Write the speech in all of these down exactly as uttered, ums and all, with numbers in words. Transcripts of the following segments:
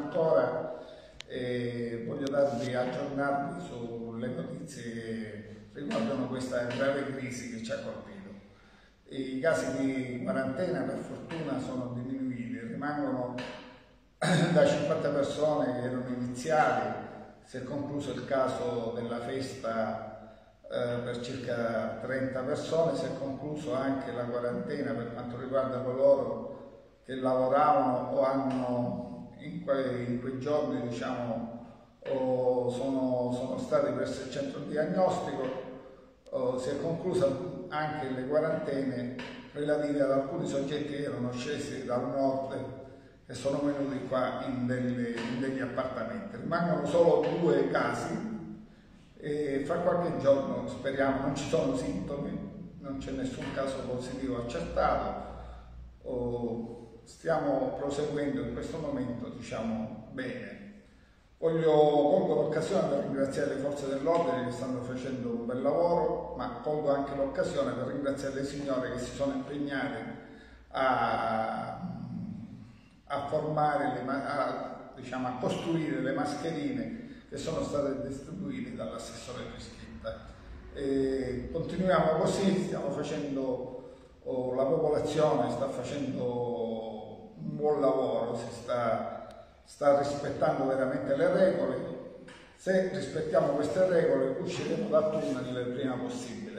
ancora e voglio darvi, aggiornarvi sulle notizie che riguardano questa grave crisi che ci ha colpito. I casi di quarantena per fortuna sono diminuiti, rimangono da cinquanta persone che erano iniziali. Si è concluso il caso della festa eh, per circa trenta persone, si è concluso anche la quarantena per quanto riguarda coloro che lavoravano o hanno in quei, in quei giorni diciamo, o sono, sono stati presso il centro diagnostico. O si è conclusa anche le quarantene relative ad alcuni soggetti che erano scesi dal nord e sono venuti qua in, delle, in degli appartamenti. Rimangono solo due casi e fra qualche giorno, speriamo, non ci sono sintomi, non c'è nessun caso positivo accertato. O stiamo proseguendo in questo momento, diciamo, bene. Voglio colgo l'occasione per ringraziare le forze dell'ordine che stanno facendo un bel lavoro, ma colgo anche l'occasione per ringraziare le signore che si sono impegnate a, a formare, le, a, diciamo, a costruire le mascherine che sono state distribuite dall'assessore Peschitta. E continuiamo così, stiamo facendo, oh, la popolazione sta facendo un buon lavoro, si sta sta rispettando veramente le regole. Se rispettiamo queste regole usciremo dal tunnel il prima possibile.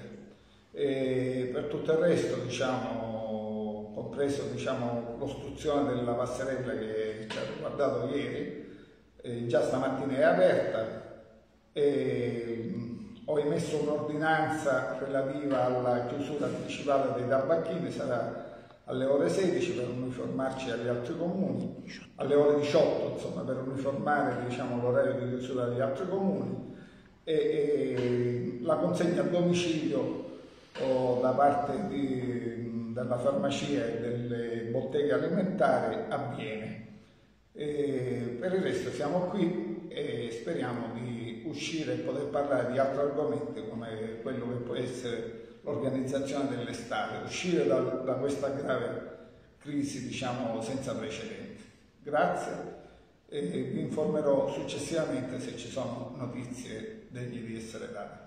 E per tutto il resto, diciamo, compreso diciamo, l'ostruzione della passerella che ci ha riguardato ieri, eh, già stamattina è aperta e mh, ho emesso un'ordinanza relativa alla chiusura anticipata dei tabacchini, sarà alle ore sedici per uniformarci agli altri comuni, alle ore diciotto insomma, per uniformare diciamo, l'orario di chiusura degli altri comuni e, e la consegna a domicilio o, da parte di, della farmacia e delle botteghe alimentari avviene. E per il resto siamo qui e speriamo di uscire e poter parlare di altri argomenti come quello che può essere l'organizzazione dell'estate, uscire da, da questa grave crisi diciamo senza precedenti. Grazie e vi informerò successivamente se ci sono notizie degne di essere date.